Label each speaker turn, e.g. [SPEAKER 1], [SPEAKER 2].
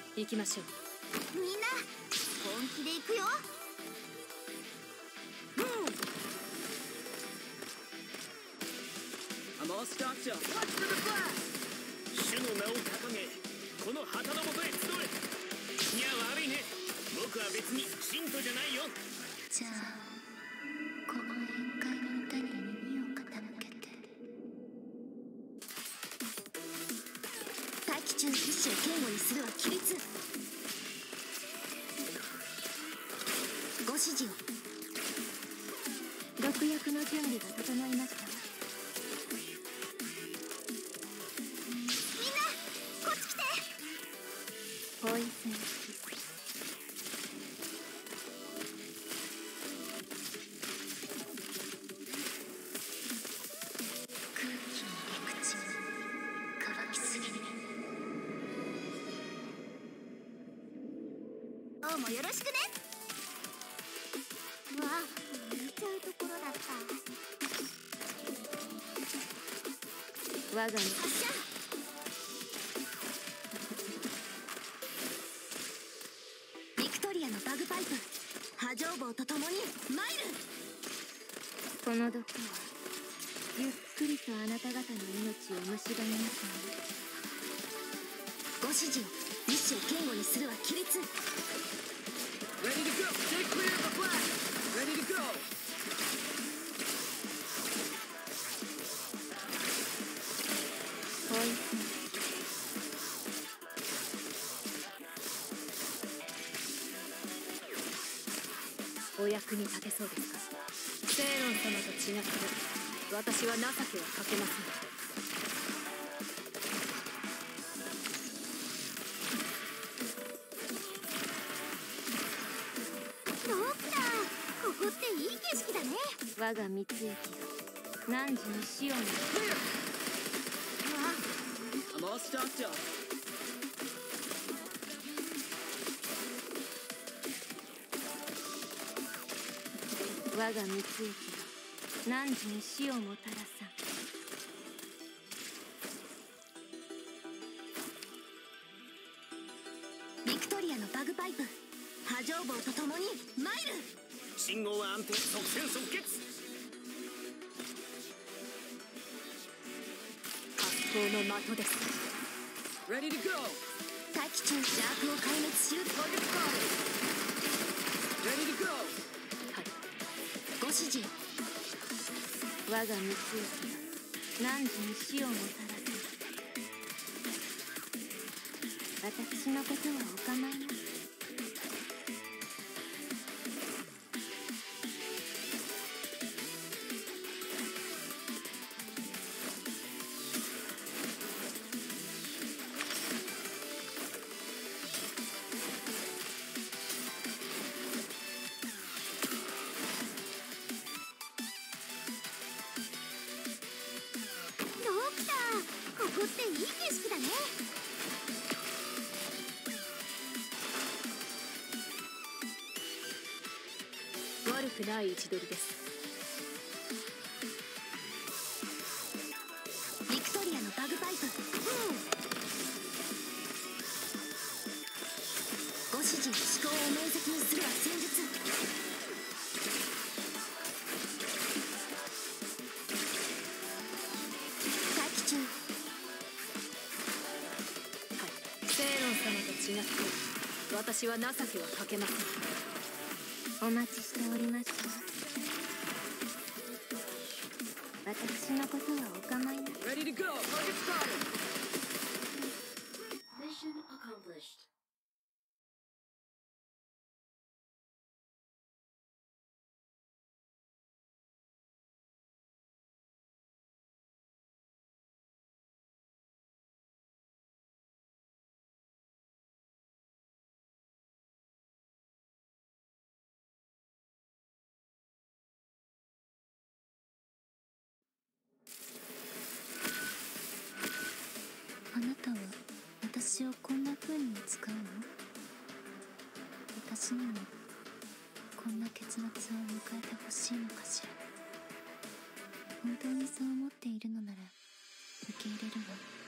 [SPEAKER 1] 行きましょう。
[SPEAKER 2] みんな本気で行くよ。
[SPEAKER 3] 主の名を掲げ、この旗のもとへ集え。いや悪いね、僕は別に信徒じゃないよ。
[SPEAKER 2] じゃあこの宴会の歌に耳を傾けて。大気中必死を堅固にするは規律。ご指示を。毒薬の準備が整いました。みんなこっち来て。ポイズンキス。空気の陸地乾きすぎね。どうもよろしくね。うわ、浮いちゃうところだった。
[SPEAKER 1] 我が身。
[SPEAKER 2] 発射。ビクトリアのバグパイプ波状棒とともにマイル。
[SPEAKER 1] この毒はゆっくりとあなた方の命を蝕みますね。
[SPEAKER 2] ご指示を。意志を堅固にするは規律。
[SPEAKER 3] Ready to go! Stay clear of the flag! Ready to go!
[SPEAKER 1] ポイズン。お役に立てそうですか。セイロン様と違って私は情けはかけません。
[SPEAKER 2] ドクター、ここっていい景色だね。
[SPEAKER 1] 我が蜜液が汝に死をも。
[SPEAKER 3] I'm all stocked up.
[SPEAKER 1] 我が蜜液が汝に死をもたらさん。
[SPEAKER 2] ビクトリアのバグパイプ波状棒とともにマイル。
[SPEAKER 3] 信号は安定、即戦即決。
[SPEAKER 1] 格好の的です。
[SPEAKER 3] Ready to go!
[SPEAKER 2] 大気中邪悪を壊滅しる。
[SPEAKER 3] Ready to go!
[SPEAKER 2] ご指示を。
[SPEAKER 1] 我が蜜液が汝に死をもたらす。私のことはお構いなく。
[SPEAKER 2] ドクター、ここっていい景色だね。
[SPEAKER 1] 悪くない位置取りです。
[SPEAKER 2] ビクトリアのバグパイプ。ご指示、思考を明晰にするは戦術。大気中。
[SPEAKER 1] はい、セイロン様と違って私は情けはかけません。お待ちしておりました。私のことはお構いなく。
[SPEAKER 3] Ready to go! Target spotted!
[SPEAKER 4] Mission accomplished.
[SPEAKER 2] あなたは私をこんな風に使うの？私にもこんな結末を迎えてほしいのかしら。本当にそう思っているのなら受け入れるわ。